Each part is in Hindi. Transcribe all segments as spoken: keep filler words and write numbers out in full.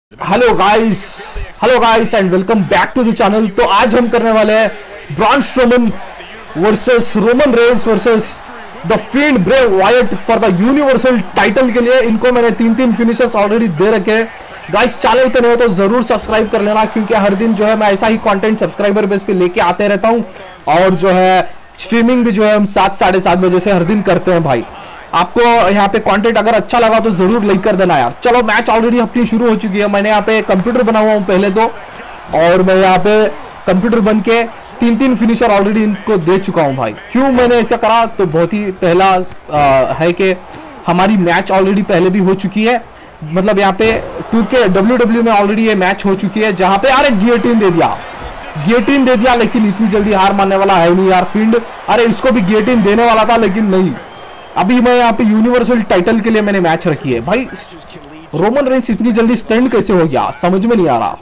Hello guys hello guys and welcome back to the channel. तो आज हम करने वाले हैं Braun Strowman versus Roman Reigns versus the Fiend Bray Wyatt for the universal title के लिए। इनको मैंने तीन तीन फिनिशर्स ऑलरेडी दे रखे हैं। गाइस चैनल पे नहीं हो तो जरूर सब्सक्राइब कर लेना, क्योंकि हर दिन जो है मैं ऐसा ही कंटेंट सब्सक्राइबर बेस पे लेके आते रहता हूँ। और जो है स्ट्रीमिंग भी जो है हम सात साढ़े सात बजे से हर दिन करते हैं भाई। आपको यहाँ पे कंटेंट अगर अच्छा लगा तो जरूर लाइक कर देना यार। चलो मैच ऑलरेडी अपनी शुरू हो चुकी है। मैंने यहाँ पे कंप्यूटर बना हुआ हूँ पहले तो, और मैं यहाँ पे कंप्यूटर बन के तीन तीन फिनिशर ऑलरेडी इनको दे चुका हूँ भाई। क्यों मैंने ऐसा करा तो बहुत ही पहला आ, है कि हमारी मैच ऑलरेडी पहले भी हो चुकी है। मतलब यहाँ पे टू के डब्ल्यू डब्ल्यू में ऑलरेडी ये मैच हो चुकी है, जहाँ पे अरे गियोटिन दे दिया गियोटिन दे दिया लेकिन इतनी जल्दी हार मानने वाला है नहीं यार फील्ड। अरे इसको भी गियोटिन देने वाला था लेकिन नहीं। अभी मैं यहाँ पे यूनिवर्सल टाइटल के लिए मैंने मैच रखी है भाई। रोमन रेंस इतनी जल्दी स्टैंड कैसे हो गया समझ में नहीं आ रहा,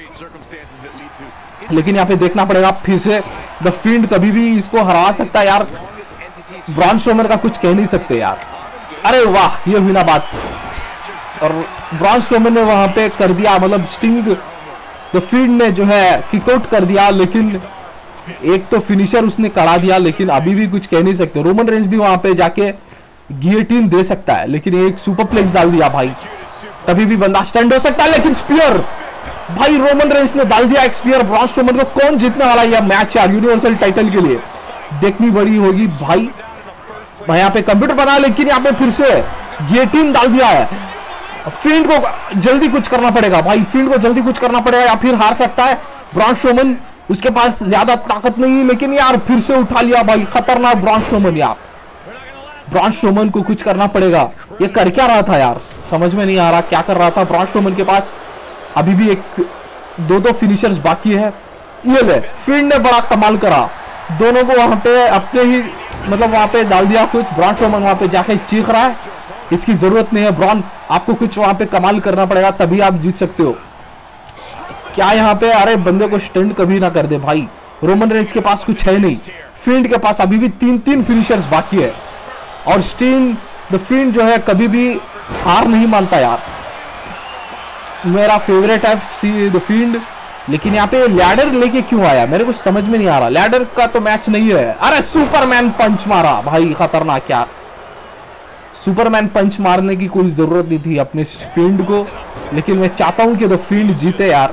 लेकिन यहाँ पे देखना पड़ेगा फिर से। द फील्ड कभी भी इसको हरा सकता है यार। ब्रॉन स्ट्रोमन का कुछ कह नहीं सकते यार। अरे वाह ये हुई ना बात। और ब्रॉन स्ट्रोमन ने वहां पे कर दिया, मतलब स्टिंग द फील्ड ने जो है किकआउट कर दिया, लेकिन एक तो फिनिशर उसने करा दिया, लेकिन अभी भी कुछ कह नहीं सकते। रोमन रेंस भी वहां पे जाके गियोटिन दे सकता है, लेकिन एक सुपरप्लेक्स डाल दिया भाई। कभी भी बंदा स्टैंड हो सकता है, लेकिन स्पीयर भाई रोमन रेंस ने डाल दिया एक स्पीयर। ब्रॉन स्ट्रोमन को कौन जीतने वाला है यह मैच यार यूनिवर्सल टाइटल के लिए, देखनी बड़ी होगी भाई। मैं यहाँ पे कंप्यूटर बना, लेकिन यहाँ पे फिर से गियोटिन डाल दिया है। फील्ड को जल्दी कुछ करना पड़ेगा भाई, फील्ड को जल्दी कुछ करना पड़ेगा या फिर हार सकता है ब्रॉन स्ट्रोमन। उसके पास ज्यादा ताकत नहीं, लेकिन यार फिर से उठा लिया भाई। खतरनाक ब्रॉन स्ट्रोमन यार। ब्रॉन स्ट्रोमन को कुछ करना पड़ेगा। ये कर क्या रहा था यार समझ में नहीं आ रहा क्या कर रहा था ब्रॉन स्ट्रोमन के पास। अभी भी एक दो दो फिनिशर्स बाकी है। ये ले फील्ड ने बड़ा कमाल करा, दोनों को वहां पे अपने ही मतलब वहां पे डाल दिया कुछ। ब्रॉन स्ट्रोमन वहां पे जाके चीख रहा है, इसकी जरूरत नहीं है ब्रॉन, आपको कुछ वहां पे कमाल करना पड़ेगा तभी आप जीत सकते हो। क्या यहाँ पे अरे बंदे को स्टैंड कभी ना कर दे भाई। रोमन रेंस के पास कुछ है नहीं, फील्ड के पास अभी भी तीन तीन फिनिशर्स बाकी है। और स्टीन द फील्ड जो है कभी भी हार नहीं मानता यार। मेरा फेवरेट है सी द फील्ड, लेकिन यहाँ पे लैडर लेके क्यों आया मेरे को समझ में नहीं आ रहा। लैडर का तो मैच नहीं है। अरे सुपरमैन पंच मारा भाई, खतरनाक यार। सुपरमैन पंच मारने की कोई जरूरत नहीं थी अपने फील्ड को, लेकिन मैं चाहता हूं कि द फील्ड जीते यार।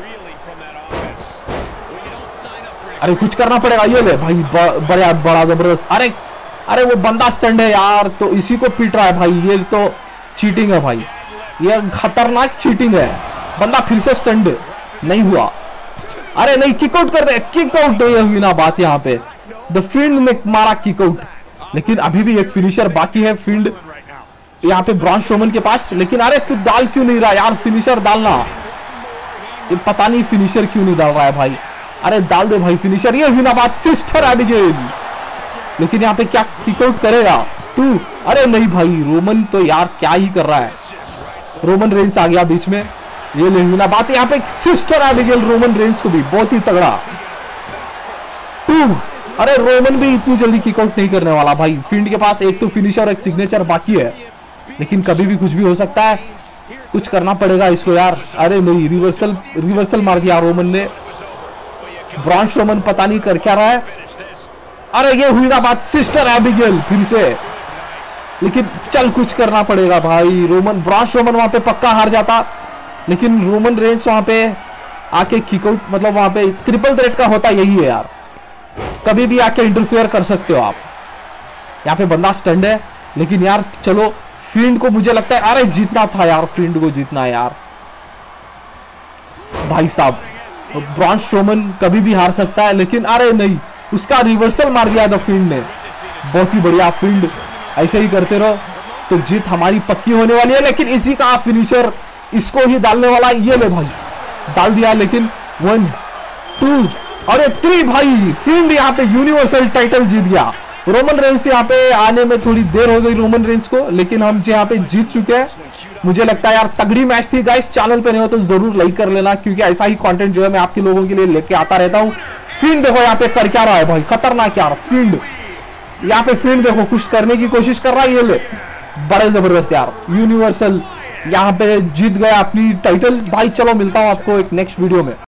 अरे कुछ करना पड़ेगा। ये ले भाई बड़ा बड़ा जबरदस्त। अरे अरे वो बंदा स्टैंड है यार, तो इसी को पीट रहा है भाई। ये तो चीटिंग है भाई, ये खतरनाक चीटिंग है। बंदा फिर से स्टैंड नहीं हुआ। अरे नहीं किकआउट कर दे, किकआउट नहीं हुई ना बात। यहाँ पे द फील्ड ने मारा किकआउट, लेकिन अभी भी एक फिनिशर बाकी है फील्ड यहाँ पे ब्रॉन स्ट्रोमन के पास। लेकिन अरे तू डाल क्यों नहीं रहा यार, फिनिशर डालना। ये पता नहीं फिनिशर क्यों नहीं डाल रहा है भाई। अरे डाल दे भाई फिनिशर। ये हुई ना बात सिस्टर एबिगेल, लेकिन यहाँ पे क्या किकआउट करेगा टू। अरे नहीं भाई रोमन तो यार क्या ही कर रहा है। रोमन रेंस आ गया बीच में। ये नहीं हुई ना बात। यहाँ पे सिस्टर एबिगेल रोमन रेंस को भी बहुत ही तगड़ा टू। अरे रोमन भी इतनी जल्दी किकआउट नहीं करने वाला भाई। फील्ड के पास एक तो फिनिशर एक सिग्नेचर बाकी है, लेकिन कभी भी कुछ भी हो सकता है। कुछ करना पड़ेगा इसको यार। अरे नहीं रिवर्सल रिवर्सल मार दिया रोमन ने। ब्रॉन स्ट्रोमन पता नहीं कर क्या रहा है। अरे ये हुई ना बात सिस्टर एबिगेल फिर से, लेकिन चल कुछ करना पड़ेगा भाई। रोमन ब्रॉन स्ट्रोमन वहां पे पक्का हार जाता, लेकिन रोमन रेंस वहां पे आके किकआउट मतलब वहां पे ट्रिपल थ्रेट का होता यही है यार। कभी भी आके इंटरफेयर कर सकते हो आप। यहाँ पे बंदा स्टैंड है, लेकिन यार चलो फील्ड को मुझे लगता है अरे जीतना था यार, फील्ड को जीतना है यार भाई साहब। ब्रॉन स्ट्रोमन कभी भी हार सकता है, लेकिन अरे नहीं उसका रिवर्सल मार दिया था फील्ड ने। बहुत ही बढ़िया फील्ड, ऐसे ही करते रहो तो जीत हमारी पक्की होने वाली है। लेकिन इसी का फिनिशर इसको ही डालने वाला। ये ले भाई डाल दिया, लेकिन वन टू और थ्री भाई फील्ड यहाँ पे यूनिवर्सल टाइटल जीत गया। रोमन रेंस यहाँ पे आने में थोड़ी देर हो गई रोमन रेंस को, लेकिन हम यहाँ पे जीत चुके हैं। मुझे लगता है यार तगड़ी मैच थी। गाइस चैनल पे नहीं हो तो जरूर लाइक कर लेना, क्योंकि ऐसा ही कंटेंट जो है मैं आपके लोगों के लिए लेके आता रहता हूँ। फील्ड देखो यहाँ पे कर क्या रहा है भाई, खतरनाक यार फील्ड। यहाँ पे फील्ड देखो कुछ करने की कोशिश कर रहा है। ये ले बड़े जबरदस्त यार यूनिवर्सल यहाँ पे जीत गया अपनी टाइटल। भाई चलो मिलता हूँ आपको एक नेक्स्ट वीडियो में।